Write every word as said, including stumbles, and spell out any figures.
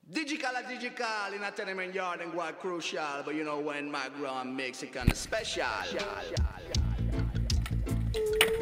Digital a digital in a tenement yard and quite crucial, but you know when my ground makes it kind of special.